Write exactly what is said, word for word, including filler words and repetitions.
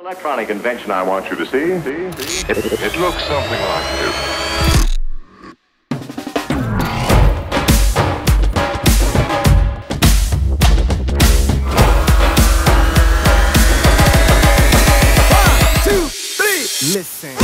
Electronic invention I want you to see. See? See? It, it looks something like this. One, two, three, listen.